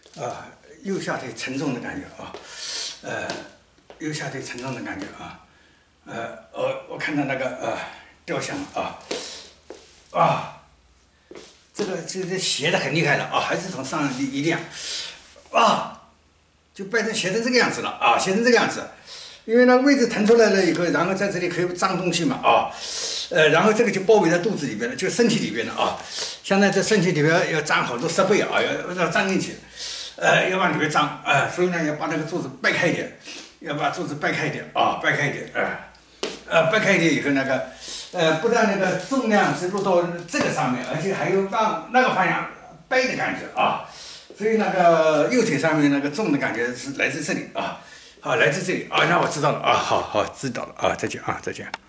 右下腿沉重的感觉啊，右下腿沉重的感觉啊，我看到那个雕像这个斜的很厉害了啊，还是从上一亮，就掰成斜成这个样子了啊，斜成这个样子，因为那个位置腾出来了以后，然后在这里可以装东西嘛然后这个就包围在肚子里边了，就身体里边了啊，现在这身体里边要装好多设备啊，要装进去，要往里面装所以呢要把那个柱子掰开一点，要把柱子掰开一点掰开一点掰开一点以后那个不但那个重量是落到这个上面，而且还有往那个方向掰的感觉所以那个右腿上面那个重的感觉是来自这里好，来自这里那我知道了好，知道了再见再见。